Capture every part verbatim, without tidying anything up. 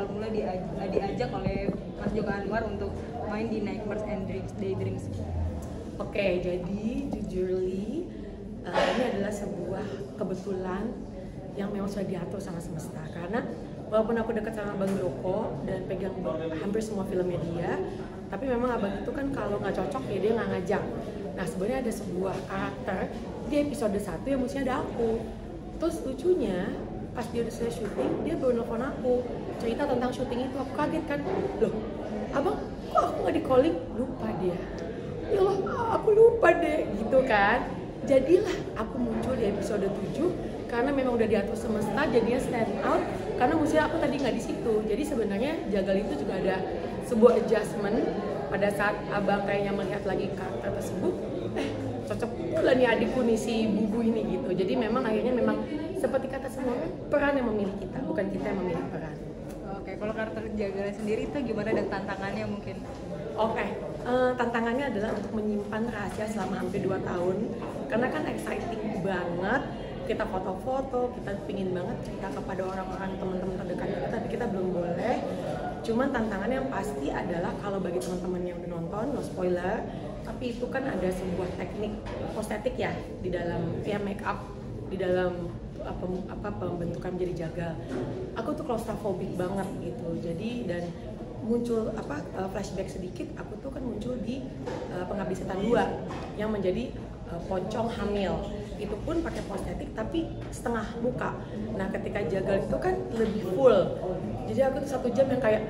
awal mula dia, diajak oleh Mas Joko Anwar untuk main di Nightmares and Dreams, Daydreams? Oke, okay, jadi jujurly uh, ini adalah sebuah kebetulan yang memang sudah diatur sama semesta. Karena walaupun aku dekat sama Bang Joko dan pegang hampir semua filmnya dia, tapi memang abang itu kan kalau nggak cocok ya dia nggak ngajak. Nah sebenarnya ada sebuah karakter di episode satu yang mestinya ada aku. Terus lucunya pas dia udah selesai syuting, dia baru nelfon aku cerita tentang syuting itu. Aku kaget kan, loh abang kok aku nggak di calling? Lupa dia. Ya Allah, aku lupa deh, gitu kan. Jadilah aku muncul di episode tujuh karena memang udah diatur semesta, jadinya stand out. Karena mestinya aku tadi nggak di situ. Jadi sebenarnya Jagal itu juga ada sebuah adjustment pada saat abang kayaknya melihat lagi karakter tersebut. Eh, cocok pula nih adikku nih si Bubu ini gitu. Jadi memang akhirnya memang seperti kata semua orang, peran yang memilih kita, bukan kita yang memilih peran. Oke, kalau karakter Jagal sendiri itu gimana dan tantangannya mungkin? Oke, okay. uh, tantangannya adalah untuk menyimpan rahasia selama hampir dua tahun. Karena kan exciting banget, kita foto-foto, kita pingin banget cerita kepada orang-orang, teman-teman terdekat kita, tapi kita belum boleh. Cuman tantangannya yang pasti adalah kalau bagi teman-teman yang udah nonton, no spoiler, tapi itu kan ada sebuah teknik prostetik ya di dalam ya make up, di dalam apa, apa pembentukan menjadi Jagal. Aku tuh claustrophobic banget gitu, jadi dan muncul apa uh, flashback sedikit, aku tuh kan muncul di uh, Pengabdi Setan dua yang menjadi uh, pocong hamil. Itu pun pakai prostetik tapi setengah muka. Nah ketika Jagal itu kan lebih full, jadi aku tuh satu jam yang kayak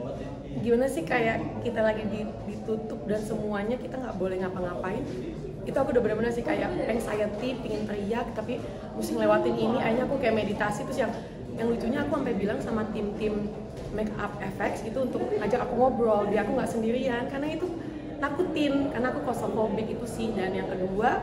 gimana sih, kayak kita lagi ditutup dan semuanya kita nggak boleh ngapa-ngapain. Itu aku udah bener-bener sih kayak anxiety, pingin teriak tapi mesti ngelewatin ini. Akhirnya aku kayak meditasi. Terus yang yang lucunya aku sampai bilang sama tim-tim make up effects gitu untuk ngajak aku ngobrol, biar aku nggak sendirian karena itu nakutin, karena aku claustrophobic itu sih. Dan yang kedua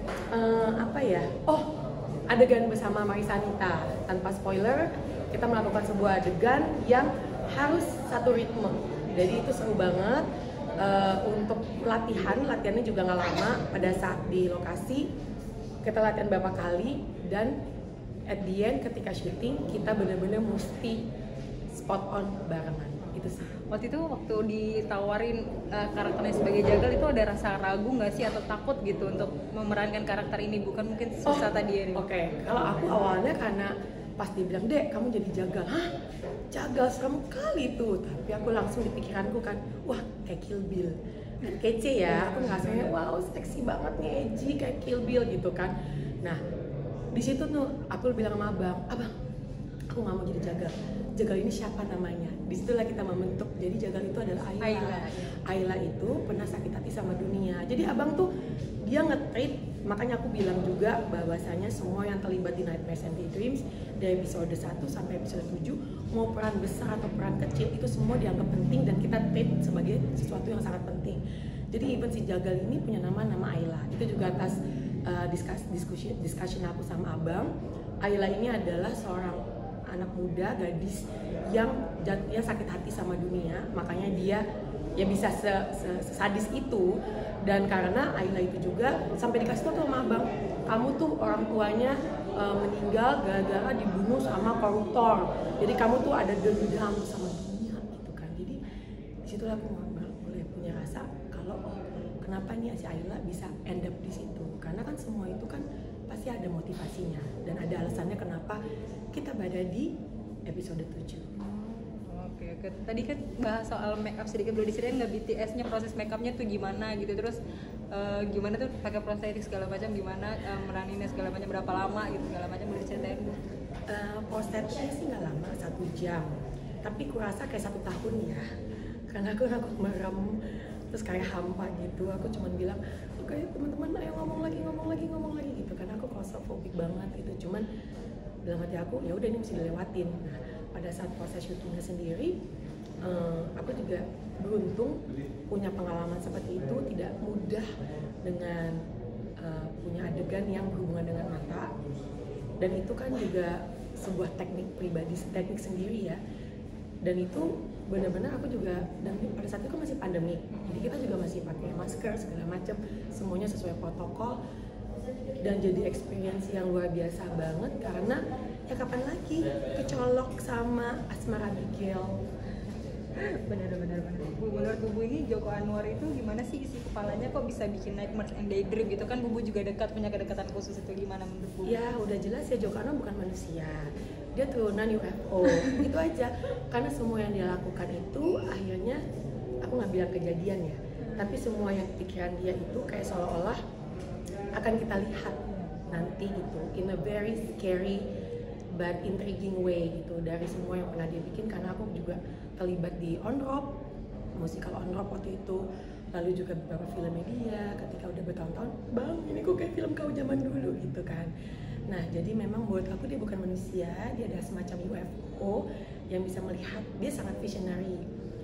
eh, apa ya, oh adegan bersama Marissa Anita, tanpa spoiler kita melakukan sebuah adegan yang harus satu ritme, jadi itu seru banget. Uh, untuk latihan, latihannya juga nggak lama. Pada saat di lokasi kita latihan beberapa kali dan at the end ketika syuting kita benar-benar mesti spot on barengan. Itu sih. Waktu itu waktu ditawarin uh, karakternya sebagai Jagal itu ada rasa ragu nggak sih atau takut gitu untuk memerankan karakter ini, bukan mungkin susah oh, tadi ya? Oke, okay. Kalau aku awalnya karena pas dia bilang, Dek kamu jadi Jagal, hah? Jagal serem kali tuh. Tapi aku langsung di pikiranku kan, wah kayak Kill Bill, kan kece ya. Aku ngerasanya wow seksi banget nih, edgy kayak Kill Bill gitu kan. Nah di situ tuh aku bilang sama abang, abang aku nggak mau jadi Jagal. Jagal ini siapa namanya? Disitulah kita membentuk. Jadi Jagal itu adalah Ayla. Ayla, Ayla itu pernah sakit hati sama dunia. Jadi abang tuh dia nge-treat, makanya aku bilang juga bahwasanya semua yang terlibat di Nightmares and Daydreams dari episode satu sampai episode tujuh, mau peran besar atau peran kecil itu semua dianggap penting dan kita treat sebagai sesuatu yang sangat penting. Jadi even si Jagal ini punya nama nama Ayla. Itu juga atas uh, diskus, diskusi discussion aku sama abang. Ayla ini adalah seorang anak muda, gadis yang yang sakit hati sama dunia, makanya dia ya bisa sesadis itu. Dan karena Ayla itu juga sampai dikasih tau sama abang, kamu tuh orang tuanya e, meninggal gara-gara dibunuh sama koruptor, jadi kamu tuh ada dendam sama dunia gitu kan. Jadi disitulah aku mulai punya rasa kalau oh kenapa nih si Ayla bisa end up di situ, karena kan semua itu kan pasti ada motivasinya dan ada alasannya kenapa kita berada di episode tujuh. Oke, oke. Tadi kan bahas soal make up sedikit, belum diceritain nggak B T S-nya, proses make up-nya tuh gimana gitu, terus uh, gimana tuh pakai prostetik segala macam, gimana uh, meraninnya segala macam, berapa lama gitu segala macam, boleh diceritain Bu? Uh, prostetiknya sih nggak lama, satu jam, tapi kurasa kayak satu tahun ya, karena aku aku merem terus kayak hampa gitu. Aku cuma bilang oke teman-teman ayo ngomong lagi ngomong lagi ngomong lagi gitu, karena aku claustrophobic banget gitu. Cuman dalam hati aku ya udah ini mesti dilewatin. Nah, pada saat proses syutingnya sendiri uh, aku juga beruntung punya pengalaman seperti itu, tidak mudah dengan uh, punya adegan yang berhubungan dengan mata, dan itu kan juga sebuah teknik pribadi, teknik sendiri ya. Dan itu benar-benar aku juga, dan pada saat itu kan masih pandemi, jadi kita juga masih pakai masker segala macam, semuanya sesuai protokol. dan jadi experience yang luar biasa banget karena ya kapan lagi kecolok sama Asmara Abigail. Benar-benar benar. Bu, menurut Bubu ini Joko Anwar itu gimana sih isi kepalanya kok bisa bikin Nightmares and Daydream gitu kan? Bubu juga dekat, punya kedekatan khusus, itu gimana menurut Bubu? Ya udah jelas ya Joko Anwar bukan manusia, dia turunan U F O. Itu aja, karena semua yang dia lakukan itu akhirnya, aku nggak bilang kejadian ya, tapi semua yang pikiran dia itu kayak seolah-olah akan kita lihat nanti gitu, in a very scary but intriguing way gitu, dari semua yang pernah dia bikin. Karena aku juga terlibat di On Rock, musikal On Rock waktu itu, lalu juga beberapa film media ketika udah bertahun-tahun, bang ini kok kayak film kau zaman dulu gitu kan. Nah jadi memang buat aku dia bukan manusia, dia ada semacam U F O yang bisa melihat, dia sangat visionary.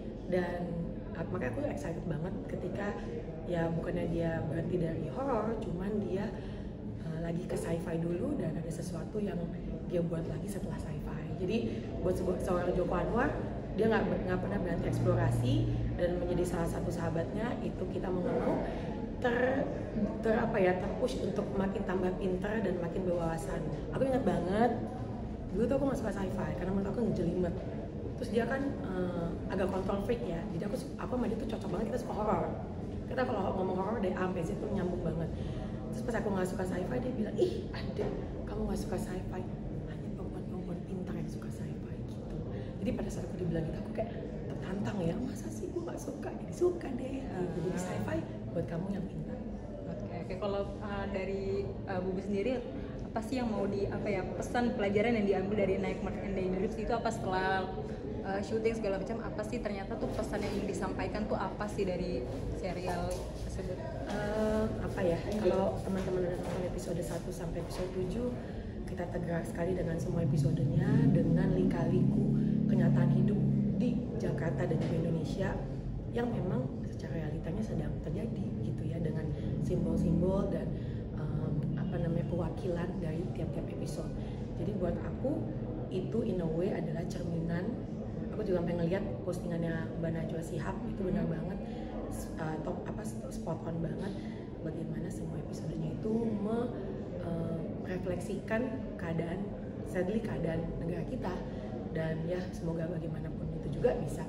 Dan makanya aku excited banget ketika ya bukannya dia berhenti dari horror, cuman dia uh, lagi ke sci-fi dulu dan ada sesuatu yang dia buat lagi setelah sci-fi. Jadi buat seorang Joko Anwar, dia nggak nggak pernah berhenti eksplorasi dan menjadi salah satu sahabatnya itu kita mau nggak mau ter ter apa ya terpush untuk makin tambah pintar dan makin berwawasan. Aku ingat banget dulu tuh aku nggak suka sci-fi karena menurut aku ngejelimet. Terus dia kan uh, agak control freak ya, jadi aku aku sama dia tuh cocok banget, kita suka horror. Kita kalau ngomong horror dari A sampai Z tuh nyambung banget. Terus pas aku nggak suka sci-fi, dia bilang, ih Adek, kamu nggak suka sci-fi, hanya perempuan-perempuan pintar yang suka sci-fi gitu. Jadi pada saat aku dibilang gitu, aku kayak tertantang ya, masa sih gue nggak suka, jadi suka deh. Gitu. Jadi sci-fi buat kamu yang pintar. Oke, oke. Kalau uh, dari uh, Bubu sendiri, apa sih yang mau di apa ya pesan pelajaran yang diambil dari Nightmares and Daydreams itu apa setelah uh, syuting segala macam, apa sih ternyata tuh pesan yang ingin disampaikan tuh apa sih dari serial tersebut? Uh, apa ya, kalau teman-teman udah nonton episode satu sampai episode tujuh, kita tergerak sekali dengan semua episodenya, dengan lika-liku kenyataan hidup di Jakarta dan juga Indonesia yang memang secara realitanya sedang terjadi gitu ya, dengan simbol-simbol dan um, apa namanya perwakilan dari tiap-tiap episode. Jadi buat aku itu in a way adalah cerminan. Aku juga pengen ngeliat postingannya Mbak Najwa Shihab, itu benar banget uh, top apa spot on banget bagaimana semua episodenya itu me, uh, merefleksikan keadaan sadly keadaan negara kita, dan ya semoga bagaimanapun itu juga bisa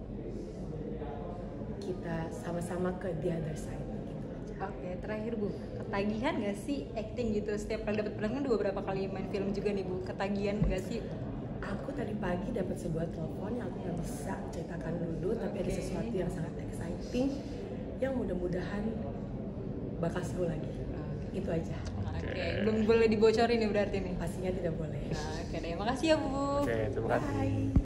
kita sama-sama ke the other side gitu aja. Oke, terakhir Bu, ketagihan nggak sih acting gitu? Setiap kali dapat peran kan dua berapa kali main film juga nih Bu, ketagihan nggak sih? Aku tadi pagi dapat sebuah telepon yang aku nggak bisa ceritakan dulu, okay. Tapi ada sesuatu yang sangat exciting yang mudah-mudahan bakal seru lagi. Okay. Itu aja. Oke, okay. Belum boleh dibocorin nih berarti nih? Pastinya tidak boleh. Nah, oke okay deh, makasih ya Bu. Oke, okay, terima kasih. Bye.